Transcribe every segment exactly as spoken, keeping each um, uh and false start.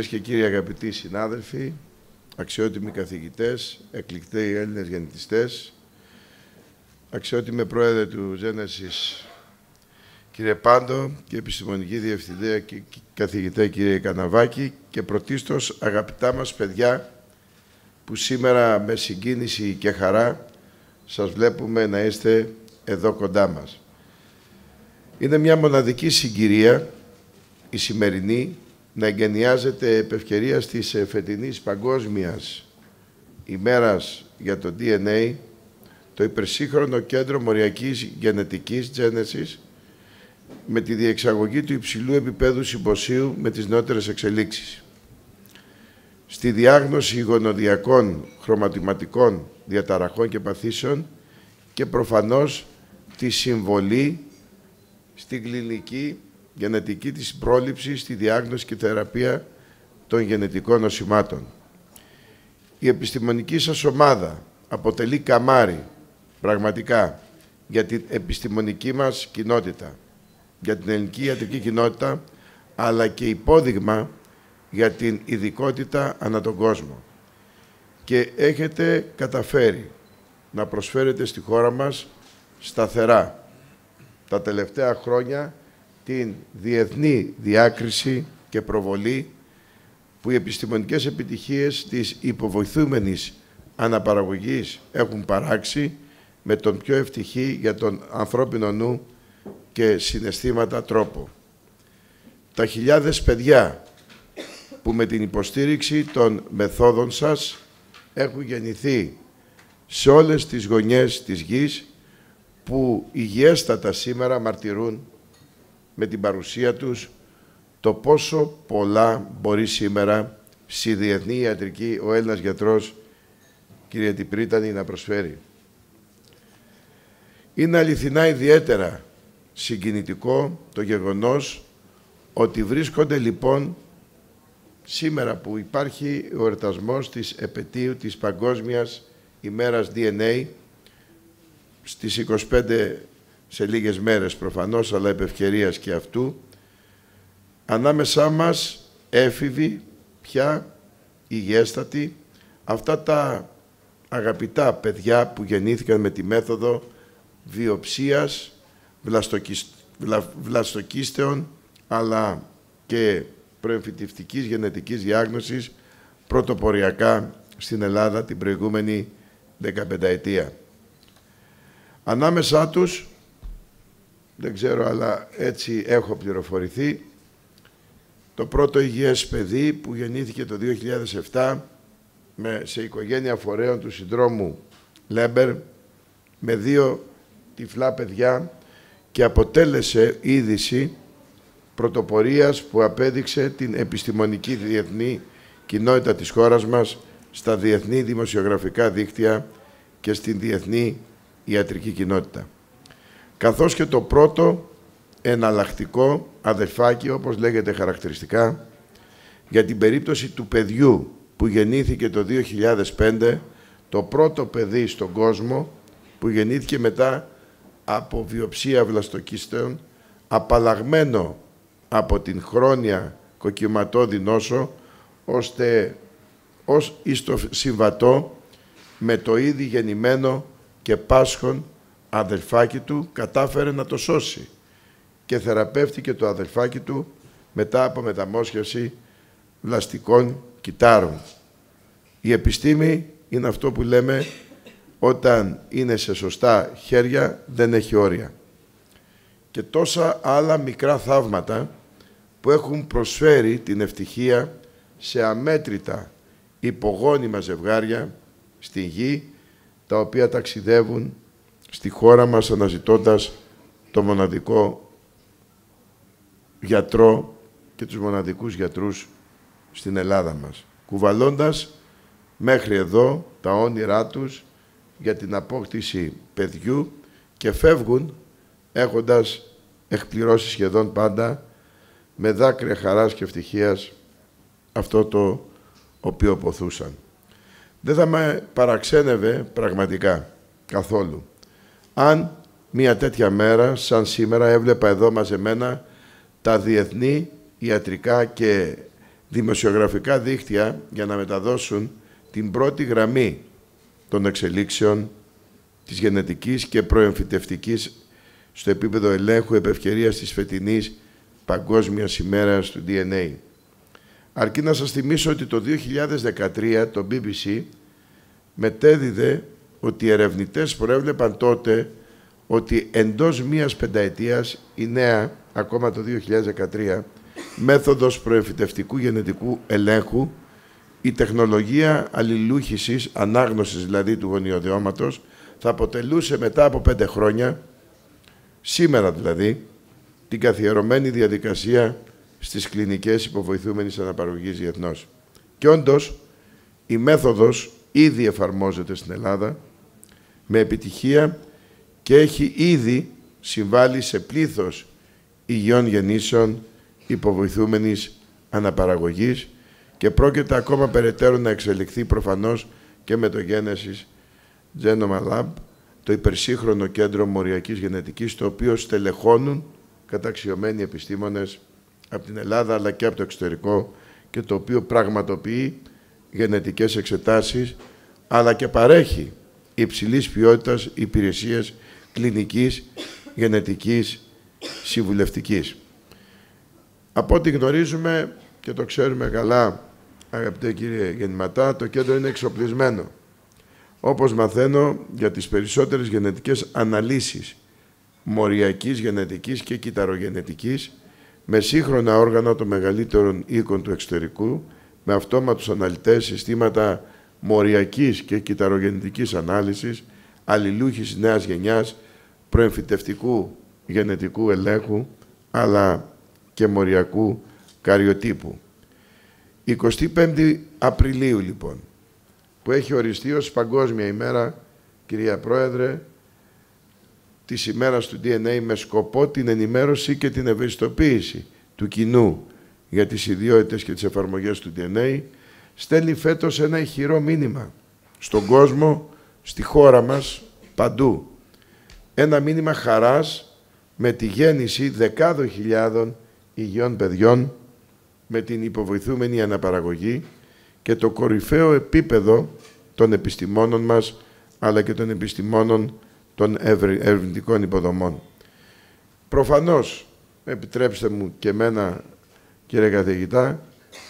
Κυρίες και κύριοι αγαπητοί συνάδελφοι, αξιότιμοι καθηγητές, εκλεκταίοι Έλληνες γεννητιστές, αξιότιμοι πρόεδρε του Genesis, κύριε Πάντο, και επιστημονική διευθυντέα και καθηγητέ κύριε Καναβάκη, και πρωτίστως αγαπητά μας παιδιά που σήμερα με συγκίνηση και χαρά σας βλέπουμε να είστε εδώ κοντά μας. Είναι μια μοναδική συγκυρία η σημερινή να εγκαινιάζεται επ' ευκαιρίας της φετινής Παγκόσμιας ημέρας για το ντι εν έι, το υπερσύγχρονο κέντρο μοριακής γενετικής Genesis, με τη διεξαγωγή του υψηλού επίπεδου συμποσίου με τις νεότερες εξελίξεις. Στη διάγνωση γονοδιακών χρωματιματικών διαταραχών και παθήσεων και προφανώς τη συμβολή στην κλινική γενετική της πρόληψης, στη διάγνωση και θεραπεία των γενετικών νοσημάτων. Η επιστημονική σας ομάδα αποτελεί καμάρι, πραγματικά, για την επιστημονική μας κοινότητα, για την ελληνική ιατρική κοινότητα, αλλά και υπόδειγμα για την ειδικότητα ανά τον κόσμο. Και έχετε καταφέρει να προσφέρετε στη χώρα μας σταθερά τα τελευταία χρόνια την διεθνή διάκριση και προβολή που οι επιστημονικές επιτυχίες της υποβοηθούμενης αναπαραγωγής έχουν παράξει με τον πιο ευτυχή για τον ανθρώπινο νου και συναισθήματα τρόπο. Τα χιλιάδες παιδιά που με την υποστήριξη των μεθόδων σας έχουν γεννηθεί σε όλες τις γωνιές της γης, που υγιέστατα σήμερα μαρτυρούν με την παρουσία τους το πόσο πολλά μπορεί σήμερα στη διεθνή ιατρική ο Έλληνας γιατρός, κύριε Τυπρίτανη, να προσφέρει. Είναι αληθινά ιδιαίτερα συγκινητικό το γεγονός ότι βρίσκονται λοιπόν σήμερα που υπάρχει ο εορτασμός της επετείου της Παγκόσμιας ημέρας ντι εν έι, στις είκοσι πέντε σε λίγες μέρες προφανώς, αλλά επ' ευκαιρίας και αυτού, ανάμεσά μας έφηβοι, πια υγιέστατοι, αυτά τα αγαπητά παιδιά που γεννήθηκαν με τη μέθοδο βιοψίας, βλαστοκίστεων, αλλά και προεμφυτευτικής γενετικής διάγνωσης πρωτοποριακά στην Ελλάδα την προηγούμενη δεκαπενταετία. Ανάμεσά τους, δεν ξέρω, αλλά έτσι έχω πληροφορηθεί, το πρώτο υγιές παιδί που γεννήθηκε το δύο χιλιάδες επτά με, σε οικογένεια φορέων του συνδρόμου Λέμπερ, με δύο τυφλά παιδιά, και αποτέλεσε είδηση πρωτοπορίας που απέδειξε την επιστημονική διεθνή κοινότητα της χώρας μας στα διεθνή δημοσιογραφικά δίκτυα και στην διεθνή ιατρική κοινότητα. Καθώς και το πρώτο εναλλακτικό αδελφάκι, όπως λέγεται χαρακτηριστικά, για την περίπτωση του παιδιού που γεννήθηκε το δύο χιλιάδες πέντε, το πρώτο παιδί στον κόσμο που γεννήθηκε μετά από βιοψία βλαστοκίστεων, απαλλαγμένο από την χρόνια κοκκιματώδη νόσο, ώστε ως εις το συμβατό με το ήδη γεννημένο και πάσχον αδελφάκι του κατάφερε να το σώσει και θεραπεύτηκε το αδελφάκι του μετά από μεταμόσχευση βλαστικών κυτάρων. Η επιστήμη είναι αυτό που λέμε, όταν είναι σε σωστά χέρια δεν έχει όρια. Και τόσα άλλα μικρά θαύματα που έχουν προσφέρει την ευτυχία σε αμέτρητα υπογόνιμα ζευγάρια στη γη, τα οποία ταξιδεύουν στη χώρα μας αναζητώντας το μοναδικό γιατρό και τους μοναδικούς γιατρούς στην Ελλάδα μας, κουβαλώντας μέχρι εδώ τα όνειρά τους για την απόκτηση παιδιού, και φεύγουν έχοντας εκπληρώσει σχεδόν πάντα με δάκρυα χαράς και ευτυχίας αυτό το οποίο ποθούσαν. Δεν θα με παραξένευε πραγματικά καθόλου αν μια τέτοια μέρα σαν σήμερα έβλεπα εδώ μαζεμένα τα διεθνή ιατρικά και δημοσιογραφικά δίκτυα για να μεταδώσουν την πρώτη γραμμή των εξελίξεων της γενετικής και προεμφυτευτικής στο επίπεδο ελέγχου επευκαιρίας της φετινής Παγκόσμιας ημέρας του ντι εν έι. Αρκεί να σας θυμίσω ότι το δύο χιλιάδες δεκατρία το μπι μπι σι μετέδιδε ότι οι ερευνητές προέβλεπαν τότε ότι εντός μίας πενταετίας η νέα, ακόμα το δύο χιλιάδες δεκατρία, μέθοδος προεμφυτευτικού γενετικού ελέγχου, η τεχνολογία αλληλούχησης, ανάγνωσης δηλαδή του γονιοδιώματος, θα αποτελούσε μετά από πέντε χρόνια, σήμερα δηλαδή, την καθιερωμένη διαδικασία στις κλινικές υποβοηθούμενης αναπαραγωγής διεθνώς. Και όντως, η μέθοδος ήδη εφαρμόζεται στην Ελλάδα με επιτυχία και έχει ήδη συμβάλει σε πλήθος υγιών γεννήσεων υποβοηθούμενης αναπαραγωγής και πρόκειται ακόμα περαιτέρω να εξελιχθεί προφανώς και με το Genesis Genome Lab, το υπερσύγχρονο κέντρο μοριακής γενετικής, το οποίο στελεχώνουν καταξιωμένοι επιστήμονες από την Ελλάδα αλλά και από το εξωτερικό και το οποίο πραγματοποιεί γενετικές εξετάσεις αλλά και παρέχει υψηλής ποιότητας υπηρεσίες κλινικής, γενετικής, συμβουλευτικής. Από ό,τι γνωρίζουμε και το ξέρουμε καλά, αγαπητέ κύριε Γεννηματά, το κέντρο είναι εξοπλισμένο. Όπως μαθαίνω, για τις περισσότερες γενετικές αναλύσεις μοριακής, γενετικής και κυταρογενετικής, με σύγχρονα όργανα των μεγαλύτερων οίκων του εξωτερικού, με αυτόματους αναλυτές, συστήματα μοριακής και κυταρογενετικής ανάλυσης, αλληλούχησης νέας γενιάς, προεμφυτευτικού γενετικού ελέγχου, αλλά και μοριακού καριοτύπου. εικοστή πέμπτη Απριλίου, λοιπόν, που έχει οριστεί ως Παγκόσμια ημέρα, κυρία Πρόεδρε, της ημέρας του ντι εν έι με σκοπό την ενημέρωση και την ευαισθητοποίηση του κοινού για τις ιδιότητες και τις εφαρμογές του ντι εν έι, στέλνει φέτος ένα ηχηρό μήνυμα στον κόσμο, στη χώρα μας, παντού. Ένα μήνυμα χαράς με τη γέννηση δεκάδων χιλιάδων υγιών παιδιών με την υποβοηθούμενη αναπαραγωγή και το κορυφαίο επίπεδο των επιστημόνων μας, αλλά και των επιστημόνων των ερευνητικών υποδομών. Προφανώς, επιτρέψτε μου και εμένα, κύριε καθηγητά,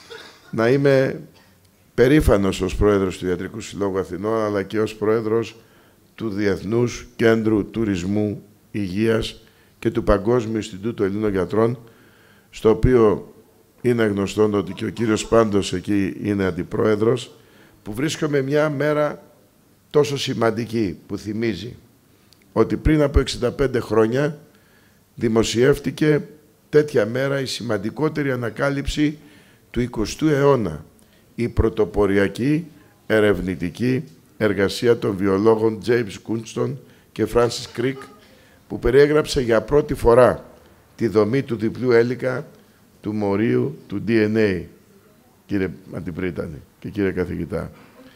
να είμαι περήφανος ως πρόεδρος του Ιατρικού Συλλόγου Αθηνών, αλλά και ως πρόεδρος του Διεθνούς Κέντρου Τουρισμού Υγείας και του Παγκόσμιου Ινστιτούτου Ελλήνων Γιατρών, στο οποίο είναι γνωστό ότι και ο κύριος Πάντος εκεί είναι αντιπρόεδρος, που βρίσκομαι μια μέρα τόσο σημαντική που θυμίζει ότι πριν από εξήντα πέντε χρόνια δημοσιεύτηκε τέτοια μέρα η σημαντικότερη ανακάλυψη του εικοστού αιώνα, η πρωτοποριακή ερευνητική εργασία των βιολόγων James Gunston και Francis Crick, που περιέγραψε για πρώτη φορά τη δομή του διπλού έλικα του μορίου του ντι εν έι, κύριε Αντιπρίτανη και κύριε καθηγητά.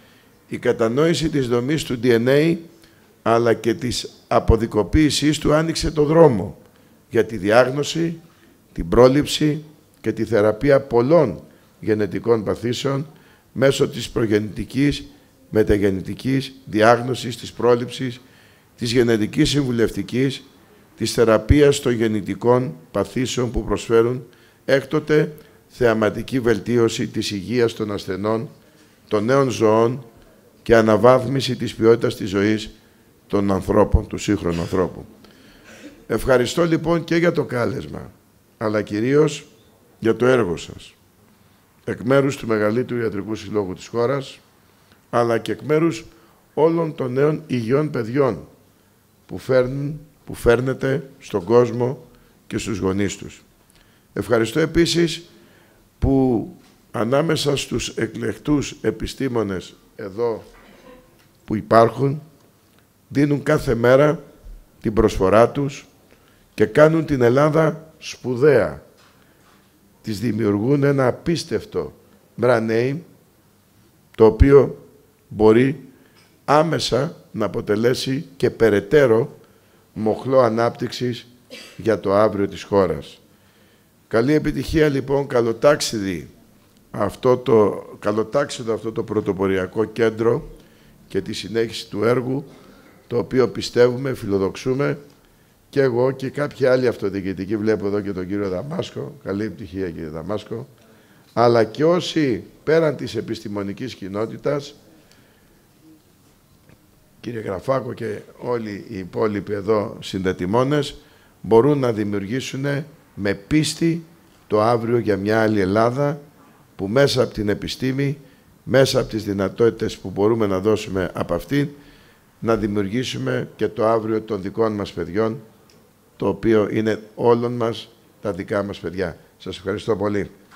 Η κατανόηση της δομής του ντι εν έι αλλά και της αποδικοποίησής του άνοιξε το δρόμο για τη διάγνωση, την πρόληψη και τη θεραπεία πολλών γενετικών παθήσεων μέσω της προγεννητικής, μεταγεννητικής διάγνωσης, της πρόληψης, της γενετικής συμβουλευτικής, της θεραπείας των γεννητικών παθήσεων που προσφέρουν έκτοτε θεαματική βελτίωση της υγείας των ασθενών, των νέων ζωών και αναβάθμιση της ποιότητας της ζωής των ανθρώπων, του σύγχρονου ανθρώπου. Ευχαριστώ λοιπόν και για το κάλεσμα, αλλά κυρίως για το έργο σας, εκ μέρους του μεγαλύτερου ιατρικού συλλόγου της χώρας, αλλά και εκ μέρους όλων των νέων υγιών παιδιών που, φέρνουν, που φέρνετε στον κόσμο και στους γονείς τους. Ευχαριστώ επίσης που ανάμεσα στους εκλεκτούς επιστήμονες εδώ που υπάρχουν, δίνουν κάθε μέρα την προσφορά τους και κάνουν την Ελλάδα σπουδαία. Της δημιουργούν ένα απίστευτο brand name, το οποίο μπορεί άμεσα να αποτελέσει και περαιτέρω μοχλό ανάπτυξης για το αύριο της χώρας. Καλή επιτυχία λοιπόν, καλοτάξιδη αυτό το καλοτάξιδο, αυτό το πρωτοποριακό κέντρο και τη συνέχιση του έργου, το οποίο πιστεύουμε, φιλοδοξούμε και εγώ και κάποιοι άλλοι αυτοδιοικητικοί, βλέπω εδώ και τον κύριο Δαμάσκο, καλή επιτυχία κύριε Δαμάσκο, αλλά και όσοι πέραν της επιστημονικής κοινότητας, κύριε Γραφάκο και όλοι οι υπόλοιποι εδώ συνδετημόνες, μπορούν να δημιουργήσουν με πίστη το αύριο για μια άλλη Ελλάδα, που μέσα από την επιστήμη, μέσα από τις δυνατότητες που μπορούμε να δώσουμε από αυτήν, να δημιουργήσουμε και το αύριο των δικών μας παιδιών, το οποίο είναι όλων μας τα δικά μας παιδιά. Σας ευχαριστώ πολύ.